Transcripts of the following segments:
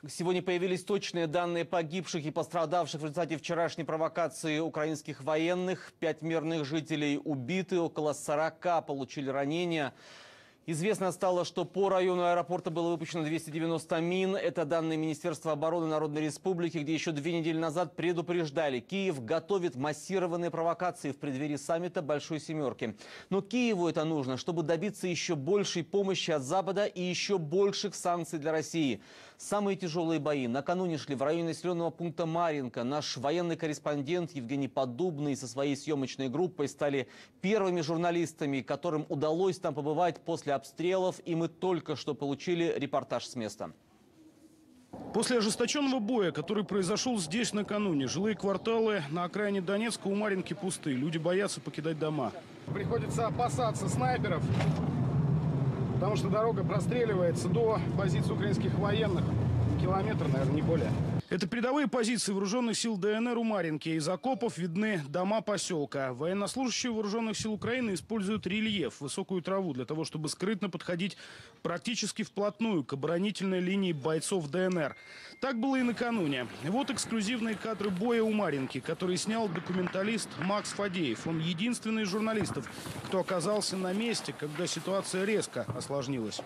Сегодня появились точные данные погибших и пострадавших в результате вчерашней провокации украинских военных. 5 мирных жителей убиты, около 40 получили ранения. Известно стало, что по району аэропорта было выпущено 290 мин. Это данные Министерства обороны Народной Республики, где еще 2 недели назад предупреждали: Киев готовит массированные провокации в преддверии саммита Большой Семерки. Но Киеву это нужно, чтобы добиться еще большей помощи от Запада и еще больших санкций для России. Самые тяжелые бои накануне шли в районе населенного пункта Марьинка. Наш военный корреспондент Евгений Поддубный со своей съемочной группой стали первыми журналистами, которым удалось там побывать после обстрелов, и мы только что получили репортаж с места. После ожесточенного боя, который произошел здесь накануне, жилые кварталы на окраине Донецка у Марьинки пусты. Люди боятся покидать дома. Приходится опасаться снайперов, потому что дорога простреливается до позиции украинских военных. Километр, наверное, не более. Это передовые позиции вооруженных сил ДНР у Марьинки. Из окопов видны дома поселка. Военнослужащие вооруженных сил Украины используют рельеф, высокую траву, для того, чтобы скрытно подходить практически вплотную к оборонительной линии бойцов ДНР. Так было и накануне. Вот эксклюзивные кадры боя у Марьинки, который снял документалист Макс Фадеев. Он единственный из журналистов, кто оказался на месте, когда ситуация резко осложнилась.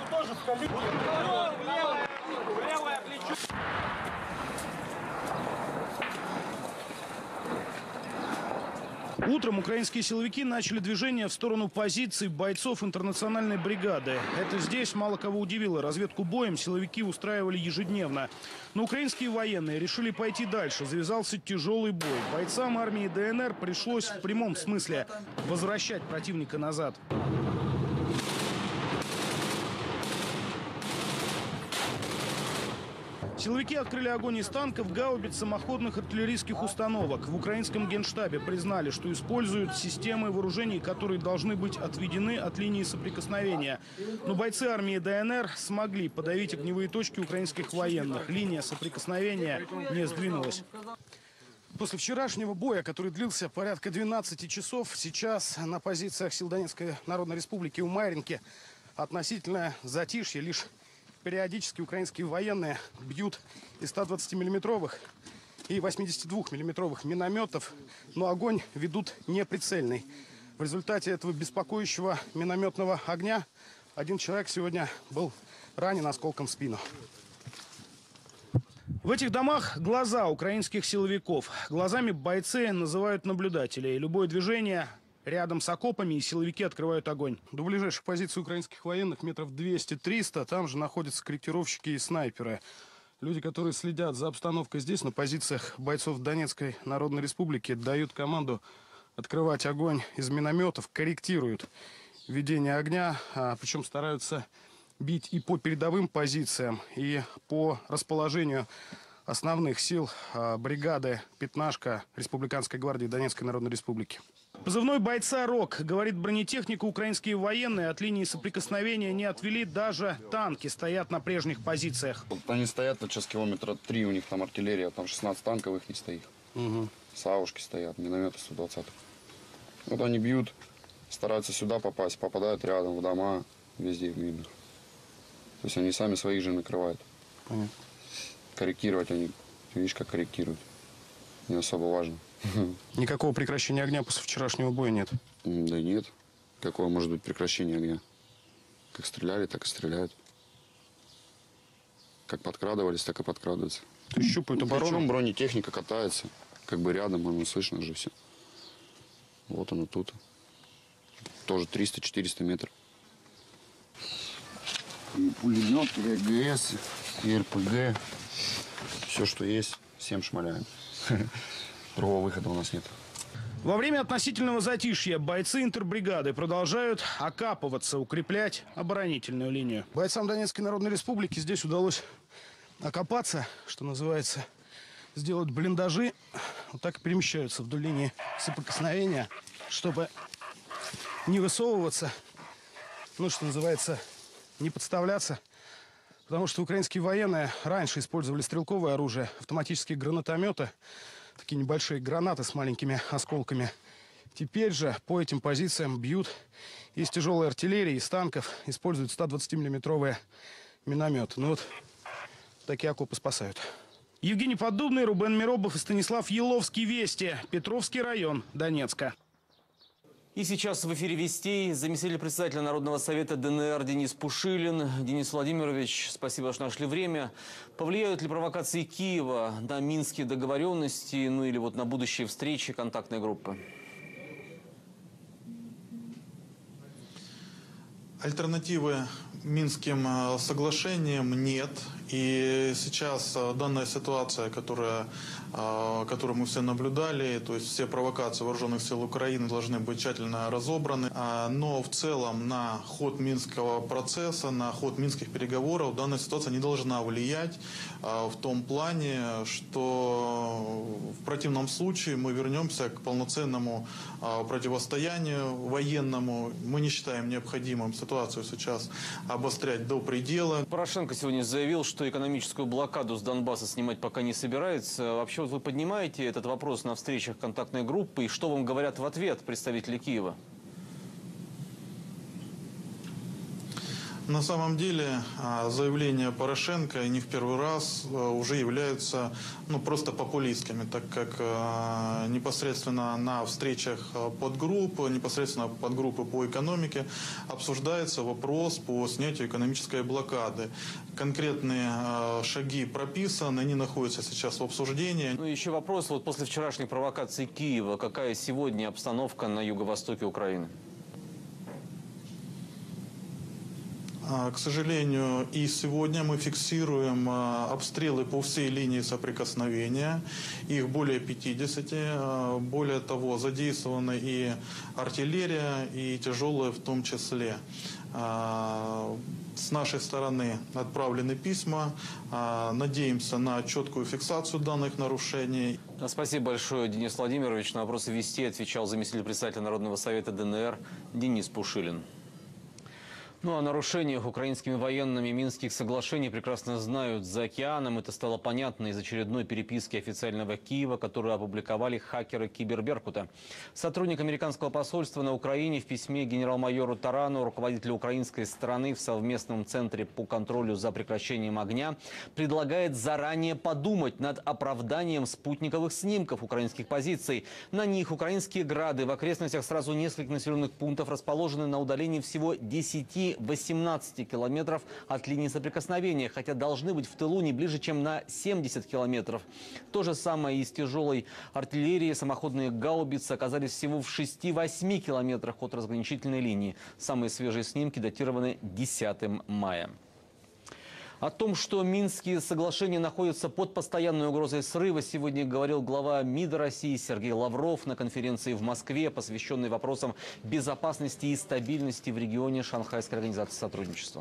Утром украинские силовики начали движение в сторону позиций бойцов интернациональной бригады. Это здесь мало кого удивило. Разведку боем силовики устраивали ежедневно. Но украинские военные решили пойти дальше. Завязался тяжелый бой. Бойцам армии ДНР пришлось в прямом смысле возвращать противника назад. Силовики открыли огонь из танков, гаубиц, самоходных артиллерийских установок. В украинском генштабе признали, что используют системы вооружений, которые должны быть отведены от линии соприкосновения. Но бойцы армии ДНР смогли подавить огневые точки украинских военных. Линия соприкосновения не сдвинулась. После вчерашнего боя, который длился порядка 12 часов, сейчас на позициях сил Донецкой Народной Республики у Марьинки относительное затишье. Лишь периодически украинские военные бьют из 120-миллиметровых и 82-миллиметровых минометов, но огонь ведут неприцельный. В результате этого беспокоящего минометного огня один человек сегодня был ранен осколком в спину. В этих домах глаза украинских силовиков. Глазами бойцы называют наблюдателей. Любое движение рядом с окопами, и силовики открывают огонь. До ближайших позиций украинских военных метров 200-300. Там же находятся корректировщики и снайперы. Люди, которые следят за обстановкой здесь, на позициях бойцов Донецкой Народной Республики, дают команду открывать огонь из минометов, корректируют ведение огня, причем стараются бить и по передовым позициям, и по расположению основных сил бригады «Пятнашка» Республиканской гвардии Донецкой Народной Республики. Позывной бойца «Рок», говорит бронетехнику, украинские военные от линии соприкосновения не отвели, даже танки стоят на прежних позициях. Вот они стоят, вот сейчас километра 3 у них там артиллерия, там 16 танков их не стоит. Саушки стоят, минометы 120. Вот они бьют, стараются сюда попасть, попадают рядом в дома, везде в минах. То есть они сами своих же накрывают. Корректировать они, видишь, как корректируют. Не особо важно. Никакого прекращения огня после вчерашнего боя нет? Да нет. Какое может быть прекращение огня? Как стреляли, так и стреляют. Как подкрадывались, так и подкрадываются. То есть щупают оборону? Причем бронетехника катается. Как бы рядом, оно слышно же все. Вот оно тут. Тоже 300-400 метров. И пулемет, и АГС, и РПГ. Все, что есть, всем шмаляем. Другого выхода у нас нет. Во время относительного затишья бойцы интербригады продолжают окапываться, укреплять оборонительную линию. Бойцам Донецкой Народной Республики здесь удалось окопаться, что называется, сделать блиндажи. Вот так и перемещаются вдоль линии соприкосновения, чтобы не высовываться, ну, что называется, не подставляться. Потому что украинские военные раньше использовали стрелковое оружие, автоматические гранатометы, такие небольшие гранаты с маленькими осколками. Теперь же по этим позициям бьют из тяжелой артиллерии, из танков, используют 120-миллиметровые минометы. Ну вот такие окопы спасают. Евгений Поддубный, Рубен Миробов и Станислав Еловский. Вести. Петровский район, Донецка. И сейчас в эфире «Вестей» заместитель председателя Народного совета ДНР Денис Пушилин. Денис Владимирович, спасибо, что нашли время. Повлияют ли провокации Киева на минские договоренности, ну или вот на будущие встречи контактной группы? Альтернативы Минским соглашениям нет. И сейчас данная ситуация, которую мы все наблюдали, то есть все провокации вооруженных сил Украины должны быть тщательно разобраны. Но в целом на ход Минского процесса, на ход минских переговоров данная ситуация не должна влиять в том плане, что в противном случае мы вернемся к полноценному противостоянию военному. Мы не считаем необходимым ситуацию сейчас обострять до предела. Порошенко сегодня заявил, что экономическую блокаду с Донбасса снимать пока не собирается. Вообще вот вы поднимаете этот вопрос на встречах контактной группы, и что вам говорят в ответ представители Киева? На самом деле заявления Порошенко не в первый раз уже являются просто популистскими, так как непосредственно на встречах подгрупп, непосредственно подгруппы по экономике обсуждается вопрос по снятию экономической блокады. Конкретные шаги прописаны, они находятся сейчас в обсуждении. Ну еще вопрос, вот после вчерашних провокаций Киева, какая сегодня обстановка на юго-востоке Украины? К сожалению, и сегодня мы фиксируем обстрелы по всей линии соприкосновения. Их более 50. Более того, задействованы и артиллерия, и тяжелые в том числе. С нашей стороны отправлены письма. Надеемся на четкую фиксацию данных нарушений. Спасибо большое, Денис Владимирович. На вопросы «Вести» отвечал заместитель председателя Народного совета ДНР Денис Пушилин. Ну, о нарушениях украинскими военными Минских соглашений прекрасно знают за океаном. Это стало понятно из очередной переписки официального Киева, которую опубликовали хакеры Киберберкута. Сотрудник американского посольства на Украине в письме генерал-майору Тарану, руководителю украинской стороны в совместном центре по контролю за прекращением огня, предлагает заранее подумать над оправданием спутниковых снимков украинских позиций. На них украинские грады в окрестностях сразу нескольких населенных пунктов расположены на удалении всего 10-18 километров от линии соприкосновения, хотя должны быть в тылу не ближе, чем на 70 километров. То же самое и с тяжелой артиллерией. Самоходные гаубицы оказались всего в 6-8 километрах от разграничительной линии. Самые свежие снимки датированы 10 мая. О том, что Минские соглашения находятся под постоянной угрозой срыва, сегодня говорил глава МИДа России Сергей Лавров на конференции в Москве, посвященной вопросам безопасности и стабильности в регионе Шанхайской организации сотрудничества.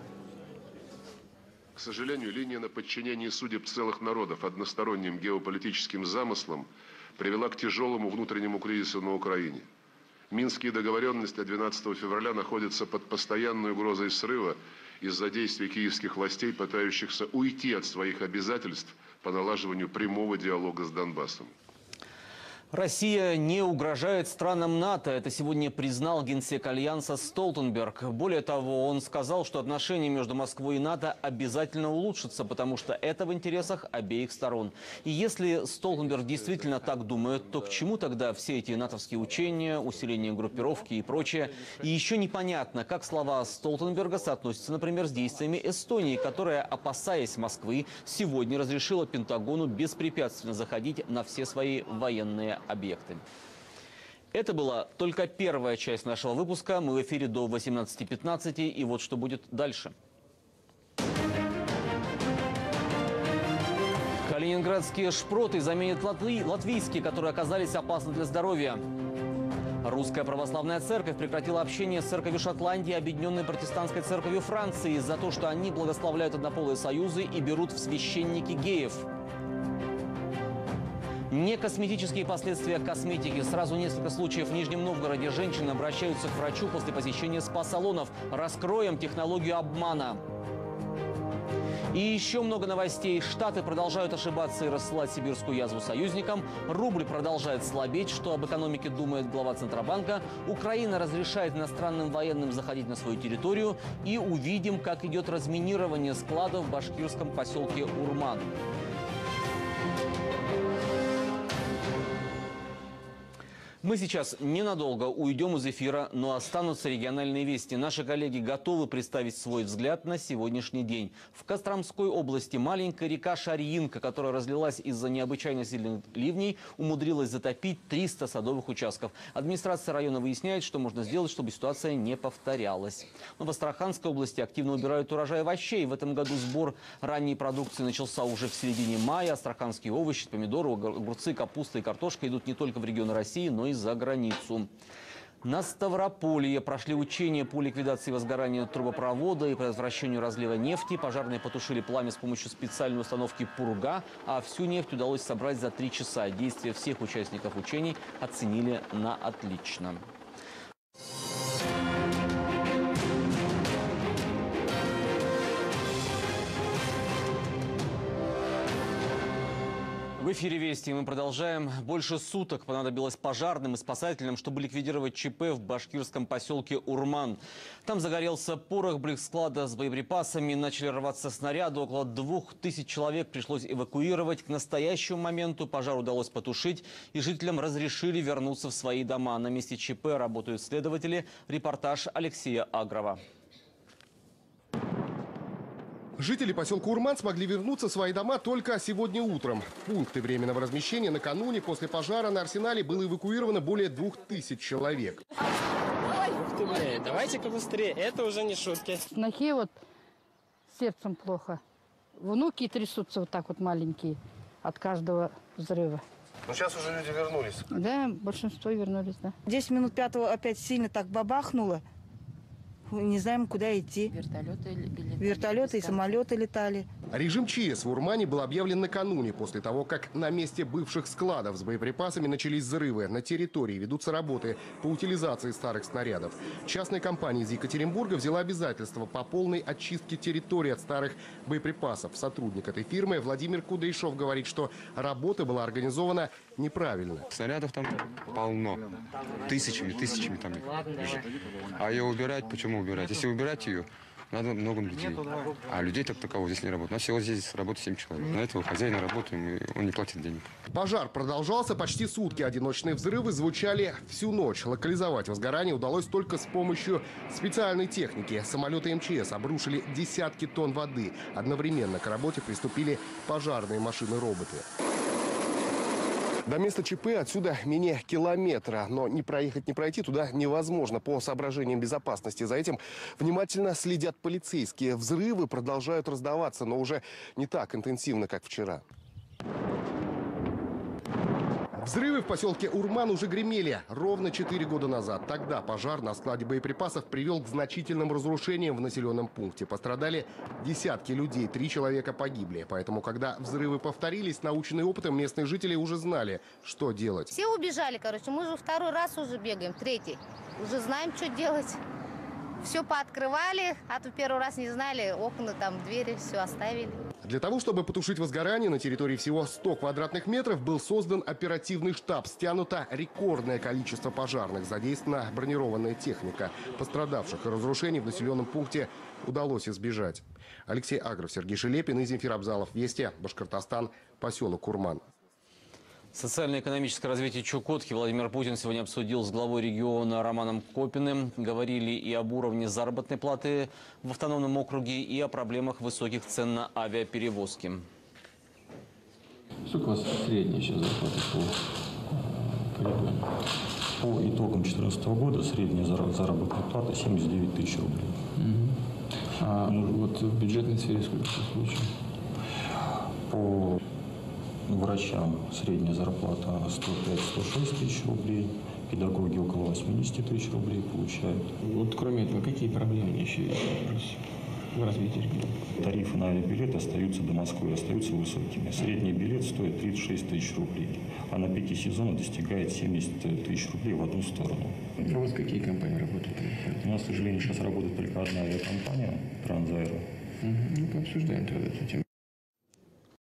К сожалению, линия на подчинении судеб целых народов односторонним геополитическим замыслам привела к тяжелому внутреннему кризису на Украине. Минские договоренности 12 февраля находятся под постоянной угрозой срыва из-за действий киевских властей, пытающихся уйти от своих обязательств по налаживанию прямого диалога с Донбассом. Россия не угрожает странам НАТО. Это сегодня признал генсек Альянса Столтенберг. Более того, он сказал, что отношения между Москвой и НАТО обязательно улучшатся, потому что это в интересах обеих сторон. И если Столтенберг действительно так думает, то к чему тогда все эти натовские учения, усиление группировки и прочее? И еще непонятно, как слова Столтенберга соотносятся, например, с действиями Эстонии, которая, опасаясь Москвы, сегодня разрешила Пентагону беспрепятственно заходить на все свои военные объекты. Это была только первая часть нашего выпуска. Мы в эфире до 18:15. И вот что будет дальше. Калининградские шпроты заменят латвийские, которые оказались опасны для здоровья. Русская православная церковь прекратила общение с церковью Шотландии и Объединенной протестантской церковью Франции за то, что они благословляют однополые союзы и берут в священники геев. Не косметические последствия косметики. Сразу несколько случаев в Нижнем Новгороде. Женщины обращаются к врачу после посещения спа-салонов. Раскроем технологию обмана. И еще много новостей. Штаты продолжают ошибаться и рассылать сибирскую язву союзникам. Рубль продолжает слабеть. Что об экономике думает глава Центробанка. Украина разрешает иностранным военным заходить на свою территорию. И увидим, как идет разминирование складов в башкирском поселке Урман. Мы сейчас ненадолго уйдем из эфира, но останутся региональные вести. Наши коллеги готовы представить свой взгляд на сегодняшний день. В Костромской области маленькая река Шарьинка, которая разлилась из-за необычайно сильных ливней, умудрилась затопить 300 садовых участков. Администрация района выясняет, что можно сделать, чтобы ситуация не повторялась. Но в Астраханской области активно убирают урожай овощей. В этом году сбор ранней продукции начался уже в середине мая. Астраханские овощи, помидоры, огурцы, капуста и картошка идут не только в регионы России, но и за границу. На Ставрополье прошли учения по ликвидации возгорания трубопровода и предотвращению разлива нефти. Пожарные потушили пламя с помощью специальной установки «Пурга», а всю нефть удалось собрать за 3 часа. Действия всех участников учений оценили на отлично. В эфире «Вести» мы продолжаем. Больше суток понадобилось пожарным и спасателям, чтобы ликвидировать ЧП в башкирском поселке Урман. Там загорелся порох склада с боеприпасами, начали рваться снаряды. Около 2000 человек пришлось эвакуировать. К настоящему моменту пожар удалось потушить, и жителям разрешили вернуться в свои дома. На месте ЧП работают следователи. Репортаж Алексея Агрова. Жители поселка Урман смогли вернуться в свои дома только сегодня утром. Пункты временного размещения накануне после пожара на Арсенале было эвакуировано более 2000 человек. Ух ты, блядь, давайте-ка быстрее, это уже не шутки. Снохе вот сердцем плохо. Внуки трясутся вот так вот маленькие от каждого взрыва. Но сейчас уже люди вернулись. Да, большинство вернулись, да. 10 минут 5-го опять сильно так бабахнуло. Не знаем, куда идти. Вертолеты и самолеты летали. Режим ЧС в Урмане был объявлен накануне, после того, как на месте бывших складов с боеприпасами начались взрывы. На территории ведутся работы по утилизации старых снарядов. Частная компания из Екатеринбурга взяла обязательство по полной очистке территории от старых боеприпасов. Сотрудник этой фирмы Владимир Кудряшов говорит, что работа была организована неправильно. Снарядов там полно. Тысячами там лежит. А ее убирать, почему убирать? Если убирать ее, надо много людей. А людей так такового здесь не работает. У нас всего здесь работает 7 человек. На этого хозяина работаем, и он не платит денег. Пожар продолжался почти сутки. Одиночные взрывы звучали всю ночь. Локализовать возгорание удалось только с помощью специальной техники. Самолеты МЧС обрушили десятки тонн воды. Одновременно к работе приступили пожарные машины-роботы. До места ЧП отсюда менее километра, но не проехать, не пройти туда невозможно по соображениям безопасности. За этим внимательно следят полицейские. Взрывы продолжают раздаваться, но уже не так интенсивно, как вчера. Взрывы в поселке Урман уже гремели ровно 4 года назад. Тогда пожар на складе боеприпасов привел к значительным разрушениям в населенном пункте. Пострадали десятки людей, 3 человека погибли. Поэтому, когда взрывы повторились, наученные опытом, местные жители уже знали, что делать. Все убежали, короче. Мы же второй раз уже бегаем, третий. Уже знаем, что делать. Все пооткрывали, а то первый раз не знали, окна, там, двери, все оставили. Для того, чтобы потушить возгорание на территории всего 100 квадратных метров, был создан оперативный штаб. Стянуто рекордное количество пожарных. Задействована бронированная техника. Пострадавших и разрушений в населенном пункте удалось избежать. Алексей Агров, Сергей Шелепин и Земфир Абзалов. Вести, Башкортостан, поселок Урман. Социально-экономическое развитие Чукотки Владимир Путин сегодня обсудил с главой региона Романом Копиным. Говорили и об уровне заработной платы в автономном округе, и о проблемах высоких цен на авиаперевозки. Сколько у вас средняя сейчас зарплата по региону? По итогам 2014 года средняя заработная плата 79 тысяч рублей. А вот в бюджетной сфере сколько случаев? По врачам средняя зарплата 105-106 тысяч рублей, педагоги около 80 тысяч рублей получают. Вот кроме этого, какие проблемы еще есть в развитии региона? Тарифы на авиабилеты остаются до Москвы, остаются высокими. Средний билет стоит 36 тысяч рублей, а на пике сезона достигает 70 тысяч рублей в одну сторону. А у вас какие компании работают? У нас, к сожалению, сейчас работает только одна авиакомпания, Транзаэро. Ну, пообсуждаем тогда эту тему.